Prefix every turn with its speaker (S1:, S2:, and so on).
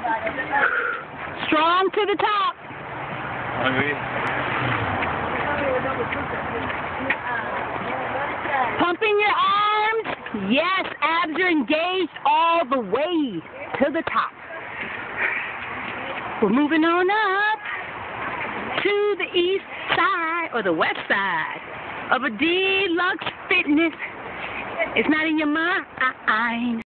S1: Strong to the top. Pumping your arms. Yes, abs are engaged all the way to the top. We're moving on up to the east side or the west side of a deluxe fitness. It's not in your mind.